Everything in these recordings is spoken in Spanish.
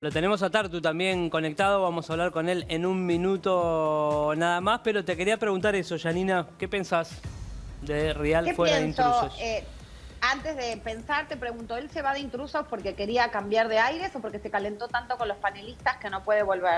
Lo tenemos a Tartu también conectado, vamos a hablar con él en un minuto nada más, pero te quería preguntar eso, Janina, ¿qué pensás de Rial fuera de Intrusos? Antes de pensar, te pregunto, ¿él se va de Intrusos porque quería cambiar de aires o porque se calentó tanto con los panelistas que no puede volver?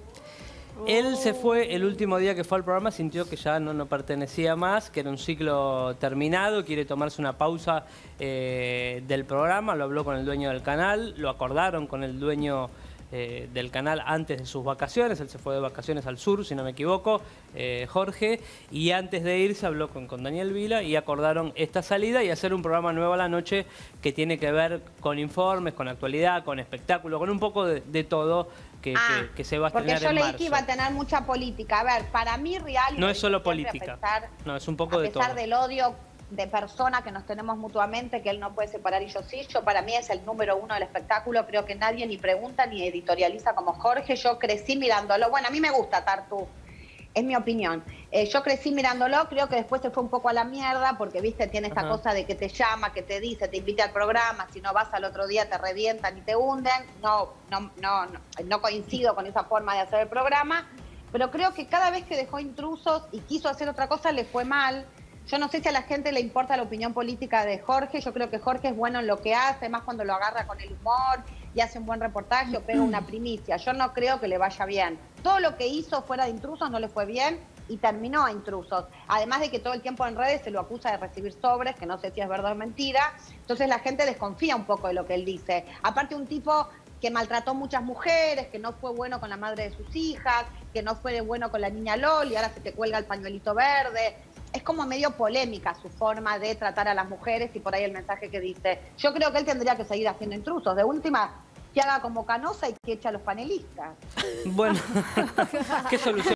Él se fue el último día que fue al programa, sintió que ya no pertenecía más, que era un ciclo terminado, quiere tomarse una pausa del programa, lo habló con el dueño del canal, lo acordaron con el dueño del canal antes de sus vacaciones, él se fue de vacaciones al sur, si no me equivoco, Jorge, y antes de irse habló con Daniel Vila y acordaron esta salida y hacer un programa nuevo a la noche que tiene que ver con informes, con actualidad, con espectáculo, con un poco de todo que se va a estrenar en marzo. Porque yo leí que iba a tener mucha política. A ver, para mí Rial... No es solo política, no, es un poco de todo. A pesar del odio de persona que nos tenemos mutuamente, que él no puede separar y yo sí, para mí es el número uno del espectáculo, creo que nadie ni pregunta ni editorializa como Jorge, yo crecí mirándolo, bueno, a mí me gusta Tartu, es mi opinión, yo crecí mirándolo, creo que después se fue un poco a la mierda, porque viste, tiene esta cosa de que te llama, que te dice, te invita al programa, si no vas al otro día te revientan y te hunden, no coincido con esa forma de hacer el programa, pero creo que cada vez que dejó Intrusos y quiso hacer otra cosa le fue mal. Yo no sé si a la gente le importa la opinión política de Jorge, yo creo que Jorge es bueno en lo que hace, más cuando lo agarra con el humor y hace un buen reportaje o pega una primicia. Yo no creo que le vaya bien. Todo lo que hizo fuera de Intrusos no le fue bien y terminó a Intrusos. Además de que todo el tiempo en redes se lo acusa de recibir sobres, que no sé si es verdad o mentira. Entonces la gente desconfía un poco de lo que él dice. Aparte un tipo que maltrató muchas mujeres, que no fue bueno con la madre de sus hijas, que no fue bueno con la niña Loli, y ahora se te cuelga el pañuelito verde. Es como medio polémica su forma de tratar a las mujeres y por ahí el mensaje que dice. Yo creo que él tendría que seguir haciendo Intrusos. De última, que haga como Canosa y que eche a los panelistas. Bueno, ¿qué solución?